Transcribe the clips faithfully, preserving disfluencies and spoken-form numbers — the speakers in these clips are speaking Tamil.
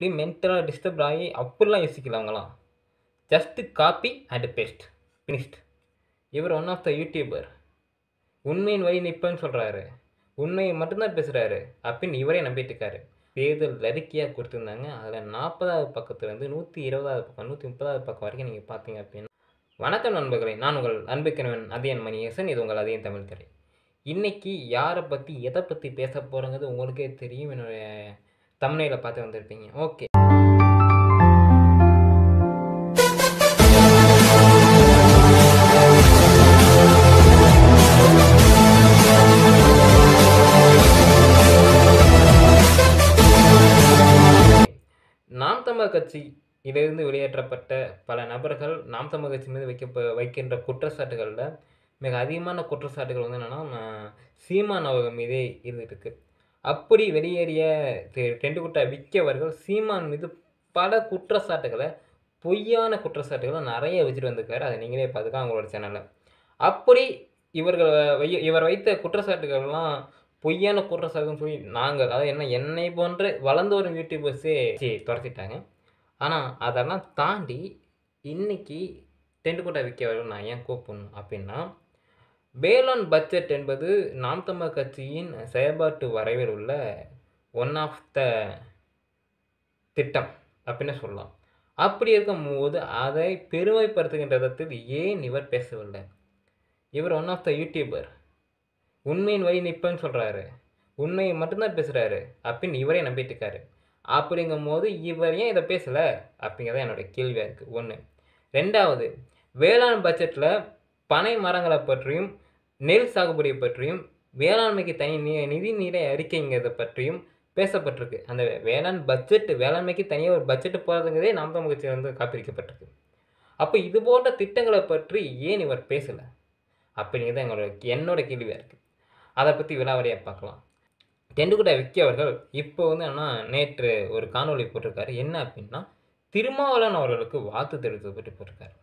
அப்படியே மென்டலா டிஸ்டர்ப் ஆகி அப்படிலாம் யோசிக்கல அவங்கலாம். Just copy and paste finished. இவர் ஒன் ஆஃப் த யூடியூபர். உண்மையின் வழி நிற்பேன்னு சொல்றாரு. உண்மையை மட்டும் தான் பேசுறாரு அப்படின்னு இவரே நம்பிட்டு இருக்காரு. தேர்தல் அறிக்கையா குடுத்திருந்தாங்க. அதுல நாற்பதாவது பக்கத்துலருந்து நூற்றி இருபதாவது பக்கம், நூற்றி முப்பதாவது பக்கம் வரைக்கும் நீங்க பார்த்தீங்க அப்படின்னா வணக்கம் நண்பர்களே! நான் உங்கள் அன்புக்கிணவன் அதியன் மணியேசன். இது உங்கள் அதியன் தமிழ் திரை. இன்னைக்கு யார பத்தி, எத பத்தி பேசப் போறோங்கிறது உங்களுக்கே தெரியும். என்னுடைய தம்ப்நெயில பார்த்து வந்திருப்பீங்க. ஓகே. நாம் தமிழர் கட்சியிலிருந்து வெளியேற்றப்பட்ட பல நபர்கள் நாம் தமிழர் கட்சி மீது வைக்கப்ப வைக்கின்ற குற்றச்சாட்டுகள்ல மிக அதிகமான குற்றச்சாட்டுகள் வந்து என்னன்னா, சீமான் அவர்கள் மீதே இருந்துருக்கு. அப்படி வெளியேறிய தெ டெண்டுகுட்டா விக்கி அவர்கள் சீமான் மீது பல குற்றச்சாட்டுகள, பொய்யான குற்றச்சாட்டுகள நெறைய வச்சுட்டு வந்திருக்காரு. அத நீங்களே பார்த்துக்கலாம் அவங்களோட சேனல்ல. அப்படி இவர்கள் வை இவர் வைத்த குற்றச்சாட்டுகள்லாம் பொய்யான குற்றச்சாட்டுன்னு சொல்லி நாங்க அதாவது என்ன என்னை போன்ற வளர்ந்து வரும் யூடியூபர்ஸே தொரத்திட்டாங்க. ஆனா, அதெல்லாம் தாண்டி இன்னைக்கு டெண்டுகுட்டா விக்கி அவர்கள் நான் ஏன் கூப்பிடணும் அப்படின்னா, வேளாண் பட்ஜெட் என்பது நாம் தமிழர் கட்சியின் செயல்பாட்டு வரைவில் உள்ள ஒன் ஆஃப் த திட்டம் அப்படின்னு சொல்லலாம். அப்படி இருக்கும்போது அதை பெருமைப்படுத்துகின்ற விதத்தில் ஏன் இவர் பேசவில்லை? இவர் ஒன் ஆஃப் த யூடியூபர். உண்மையின் வழி நிற்பேன்னு சொல்றாரு. உண்மையை மட்டும் தான் பேசுறாரு அப்படின்னு இவரே நம்பிட்டு இருக்காரு. அப்படிங்கும்போது இவர் ஏன் இத பேசல? அப்படிங்கிறது என்னோட கேள்வியா இருக்கு. ஒன்று. ரெண்டாவது வேளாண் பட்ஜெட்ல பனை மரங்கள பற்றியும், நெல் சாகுபடியை பற்றியும், வேளாண்மைக்கு தனி நி நிதிநிலை அறிக்கைங்கிறத பற்றியும் பேசப்பட்டிருக்கு. அந்த வேளாண் பட்ஜெட் வேளாண்மைக்கு தனியா ஒரு பட்ஜெட் போடுறதுங்கிறதே நாம் தமிழர் கட்சியில வந்து காப்பியடிக்கப்பட்டிருக்கு. அப்ப இது போன்ற திட்டங்கள பற்றி ஏன் இவர் பேசல? அப்படிங்கிறது எங்களோட என்னோட கேள்வியா இருக்கு. அத பத்தி விலாவரியா பார்க்கலாம். டெண்டுகுட்டா விக்கி அவர்கள் இப்போ வந்து என்னன்னா, நேற்று ஒரு காணொளி போட்டிருக்காரு. என்ன அப்படின்னா, திருமாவளவன் அவர்களுக்கு வாழ்த்து தெரிவித்தது பற்றி போட்டிருக்காரு.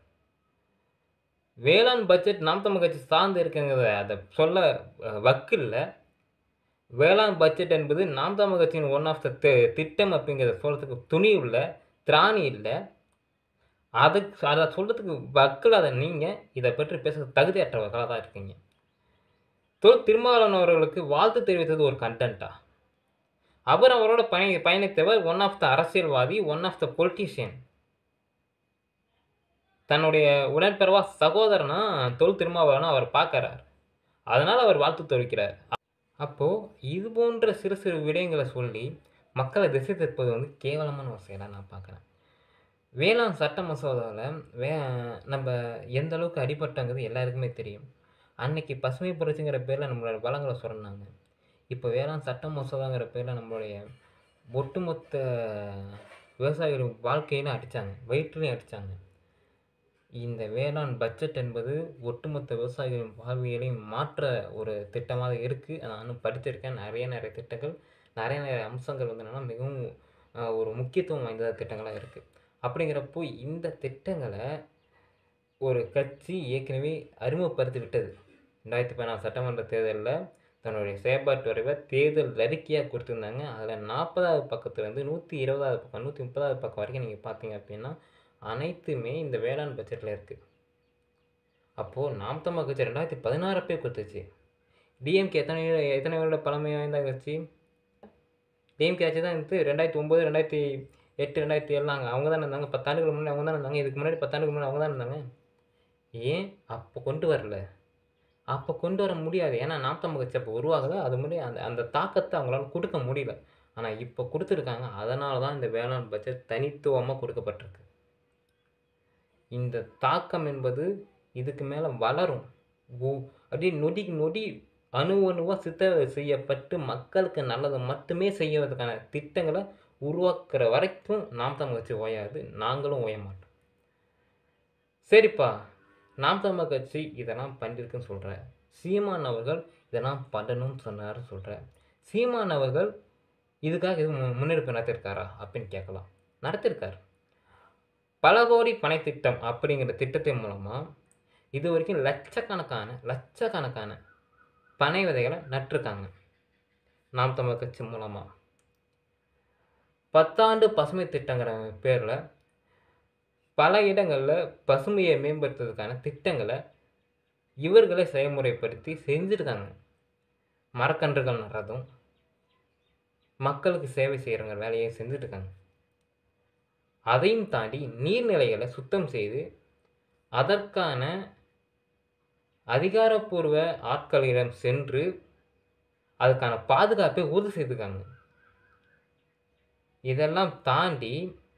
வேளாண் பட்ஜெட் நாம் தமிழர் கட்சி சார்ந்து இருக்குங்கிறத அத சொல்ல அ வக்கு இல்ல. வேளாண் பட்ஜெட் என்பது நாம் தமிழர் கட்சியின் ஒன் ஆஃப் த தி திட்டம் அப்படிங்கிறத சொல்றதுக்கு துணிவு இல்ல, திராணி இல்ல. அதுக்கு அத சொல்றதுக்கு வக்கு இல்லாத நீங்க, இத பற்றி பேச தகுதியற்றவர்களா தான் இருக்கீங்க. தொல் திருமாவளவன் அவர்களுக்கு வாழ்த்து தெரிவித்தது ஒரு கன்டென்ட்டா? அவர் அவரோட பய பயணித்தவர் ஒன் ஆஃப் த அரசியல்வாதி, ஒன் ஆஃப் த பொலிட்டீஷியன். தன்னுடைய உடன்பிறவா சகோதரனா தொல் திருமாவளவன அவர் பார்க்கிறார். அதனால அவர் வாழ்த்து தெரிவிக்கிறார். அப்போ இது போன்ற சிறு சிறு விடயங்கள சொல்லி மக்கள திசை திருப்பது வந்து கேவலமான ஒரு செயலா நான் பார்க்குறேன். வேளாண் சட்ட மசோதாவுல வே நம்ப எந்த அளவுக்கு அடிபட்டோங்கிறது எல்லாருக்குமே தெரியும். அன்னைக்கு பசுமை புரட்சிங்கிற பேர்ல நம்மளோட வளங்கள சுரண்டுனாங்க. இப்போ வேளாண் சட்ட மசோதாங்கிற பேர்ல நம்மளுடைய ஒட்டுமொத்த விவசாயிகள் வாழ்க்கையில அடிச்சாங்க. வயிற்றிலயும் அடிச்சாங்க. இந்த வேளாண் பட்ஜெட் என்பது ஒட்டுமொத்த விவசாயிகளின் வாழ்வியலையும் மாற்ற ஒரு திட்டமாக இருக்கு. நானும் படிச்சிருக்கேன். நெறைய நெறைய திட்டங்கள், நெறைய நெறைய அம்சங்கள் வந்து என்னன்னா, மிகவும் அ ஒரு முக்கியத்துவம் வாய்ந்த திட்டங்களா இருக்கு. அப்படிங்கிறப்போ இந்த திட்டங்கள ஒரு கட்சி ஏற்கனவே அறிமுகப்படுத்தி விட்டது. இரண்டாயிரத்து பதினாறு சட்டமன்ற தேர்தல்ல தன்னுடைய செயல்பாட்டு வரைவ தேர்தல் அறிக்கையா குடுத்திருந்தாங்க. அதுல நாற்பதாவது பக்கத்துலருந்து நூற்றி இருபதாவது பக்கம், நூற்றி முப்பதாவது பக்கம் வரைக்கும் நீங்க பார்த்தீங்க அப்படின்னா, அனைத்துமே இந்த வேளாண் பட்ஜெட்ல இருக்கு. அப்போ நாம் தமிழர் கட்சி இரண்டாயிரத்து பதினாறு அப்பயே குடுத்துச்சு. டிஎம்கே எத்தனை எத்தனை வருட பழமை வாய்ந்த கட்சி? டிஎம்கே ஆட்சி தான் இருந்துது. இரண்டாயிரத்து ஒன்பது, இரண்டாயிரத்து எட்டு, இரண்டாயிரத்து ஏழு அவங்க தானே இருந்தாங்க. பத்து ஆண்டுகளுக்கு முன்னாடி அவங்க தானே இருந்தாங்க. இதுக்கு முன்னாடி பத்து ஆண்டுகளுக்கு முன்னாடி அவங்க தானே இருந்தாங்க. ஏன் அப்ப கொண்டு வரல? அப்ப கொண்டு வர முடியாது. ஏன்னா நாம் தமிழர் கட்சி அப்ப உருவாகல. அது முன்னாடி அந்த அந்த தாக்கத்த அவங்களால குடுக்க முடியல. ஆனா இப்ப குடுத்துருக்காங்க. அதனால தான் இந்த வேளாண் பட்ஜெட் தனித்துவமா குடுக்கப்பட்டிருக்கு. இந்த தாக்கம் என்பது இதுக்கு மேல வளரும். ஒ அப்படியே நொடிக்கு நொடி அணு அணுவா சித்தரிதை செய்யப்பட்டு மக்களுக்கு நல்லது மட்டுமே செய்வதற்கான திட்டங்கள உருவாக்குற வரைக்கும் நாம் தமிழர் கட்சி ஓயாது. நாங்களும் ஓய மாட்டோம். சரிப்பா, நாம் தமிழர் கட்சி இதெல்லாம் பண்ணியிருக்குன்னு சொல்ற. சீமான் அவர்கள் இதெல்லாம் பண்ணணும்னு சொன்னாருன்னு சொல்ற. சீமான் அவர்கள் இதுக்காக எதுவும் மு முன்னெடுப்பு நடத்தியிருக்காரா? அப்படின்னு கேட்கலாம். நடத்தியிருக்காரு. பல கோடி பனை திட்டம் அப்படிங்கிற திட்டத்தின் மூலமா இதுவரைக்கும் லட்சக்கணக்கான லட்சக்கணக்கான பனை விதைகள நட்டுருக்காங்க. நாம் தமிழர் கட்சி மூலமா. பத்தாண்டு பசுமை திட்டங்கிற பேரில் பல இடங்களில் பசுமையை மேம்படுத்துறதுக்கான திட்டங்களை இவர்களே செயல்முறைப்படுத்தி செஞ்சுருக்காங்க. மரக்கன்றுகள் நடுறதும் மக்களுக்கு சேவை செய்கிறவங்க வேலையை செஞ்சுட்ருக்காங்க. அதையும் தாண்டி நீர்நிலைகளை சுத்தம் செய்து அதற்கான அதிகாரப்பூர்வ ஆட்களிடம் சென்று அதுக்கான பாதுகாப்பை உறுதி செய்திருக்காங்க. இதெல்லாம் தாண்டி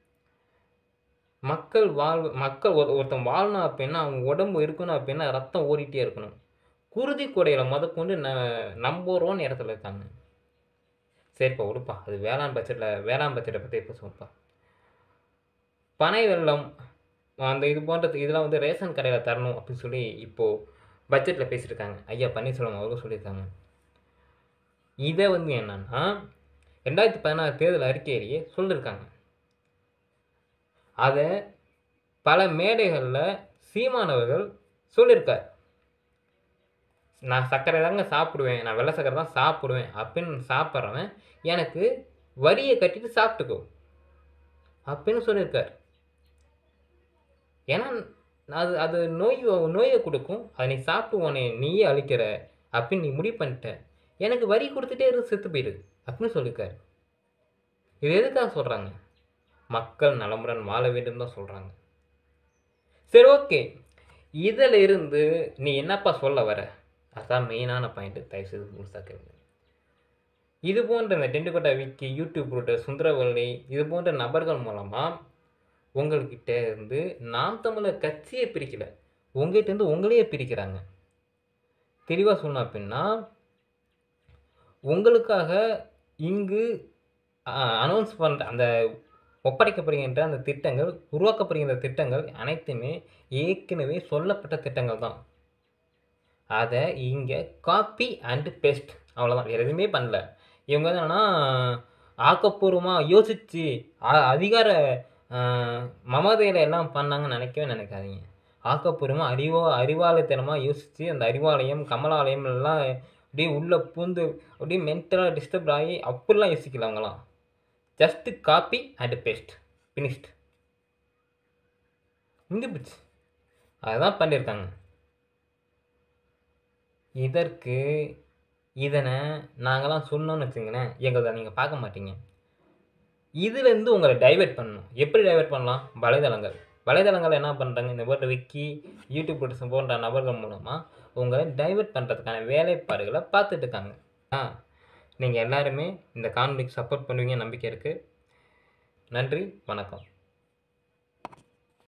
மக்கள் வாழ்வு மக்கள் ஒரு ஒருத்தன் வாழணும் அப்படின்னா அவங்க உடம்பு இருக்கணும் அப்படின்னா ரத்தம் ஓடிட்டே இருக்கணும். குருதி கொடையில் முதற்கொண்டு ந நம்பர் ஒன் இடத்துல இருக்காங்க. சரிப்பா விடுப்பா, அது வேளாண் பட்ஜெட்டில் வேளாண் பட்ஜெட்டை பற்றி இப்போ சொல்லுப்பா. பனை வெல்லம் அந்த இது போன்ற இதெல்லாம் வந்து ரேஷன் கடையில் தரணும் அப்படின்னு சொல்லி இப்போது பட்ஜெட்டில் பேசியிருக்காங்க. ஐயா பன்னீர்செல்வம் அவர்களும் சொல்லியிருக்காங்க. இதை வந்து என்னன்னா ரெண்டாயிரத்தி பதினாறு தேர்தல் அறிக்கையிலேயே சொல்லியிருக்காங்க. அதை பல மேடைகளில் சீமானவர்கள் சொல்லியிருக்கார். நான் சர்க்கரை தாங்க சாப்பிடுவேன், நான் வெள்ளை சர்க்கரை தான் சாப்பிடுவேன் அப்படின்னு சாப்பிட்றவன் எனக்கு வரியை கட்டிட்டு சாப்பிட்டுக்கோ அப்படின்னு சொல்லியிருக்கார். ஏன்னா அது அது நோய் நோயை கொடுக்கும், அதை நீ சாப்பிட்டு உன்னை நீயே அழிக்கிற அப்படின்னு நீ முடிவு பண்ணிட்ட, எனக்கு வரி கொடுத்துட்டே இரு செத்து போயிடு அப்படின்னு சொல்லியிருக்காரு. இது எதுக்காக சொல்கிறாங்க? மக்கள் நலமுடன் வாழ வேண்டும் தான் சொல்கிறாங்க. சரி, ஓகே, இதில் இருந்து நீ என்னப்பா சொல்ல வர? அதுதான் மெயினான பாயிண்ட்டு. தயவுசெய்து முழுசாக கேளுங்க. இது போன்ற இந்த டெண்டுக்கோட்டா விக்கி, யூடியூப் ரூட்டர், சுந்தரவல்லி இது போன்ற நபர்கள் மூலமாக உங்கள்கிட்ட இருந்து நாம் தமிழர் கட்சியை பிரிக்கலை, உங்கள்கிட்டருந்து உங்களையே பிரிக்கிறாங்க. தெளிவாக சொன்னோம் அப்படின்னா உங்களுக்காக இங்கு அனௌன்ஸ் பண்ணுற அந்த ஒப்படைக்கப்படுகின்ற அந்த திட்டங்கள், உருவாக்கப்படுகின்ற திட்டங்கள் அனைத்துமே ஏற்கனவே சொல்லப்பட்ட திட்டங்கள் தான். அதை இங்கே காப்பி அண்டு பேஸ்ட், அவ்வளோதான், வேறு எதுவுமே பண்ணல. இவங்க வந்து என்னன்னா ஆக்கப்பூர்வமாக யோசித்து அதிகார மமதையில் எல்லாம் பண்ணாங்கன்னு நினைக்கவே நினைக்காதீங்க. ஆக்கப்பூர்வமாக அறிவோ அறிவாலயத்தனமாக யோசித்து அந்த அறிவாலயம் கமலாலயம் எல்லாம் அப்படியே உள்ளே பூந்து அப்படியே மென்டலாக டிஸ்டர்ப் ஆகி அப்படிலாம் யோசிக்கல. அவங்களாம் just copy and paste, finished, முடிஞ்சு போச்சு. அதுதான் பண்ணியிருக்காங்க. இதற்கு இதனை நாங்களாம் சொன்னோன்னு வச்சுங்களேன், எங்களை நீங்கள் பார்க்க மாட்டீங்க. இதுலேருந்து உங்களை டைவெர்ட் பண்ணணும். எப்படி டைவெர்ட் பண்ணலாம்? வலைதளங்கள் வலைதளங்கள் என்ன பண்ணுறாங்க? இந்த போன்ற விக்கி, யூடியூப் போட்டு போன்ற நபர்கள் மூலமாக உங்களை டைவெர்ட் பண்ணுறதுக்கான வேலைப்பாடுகளை பார்த்துட்டு இருக்காங்க. ஆ நீங்கள் எல்லாருமே இந்த காணொலிக்கு சப்போர்ட் பண்ணுவீங்க நம்பிக்கை இருக்குது. நன்றி, வணக்கம்.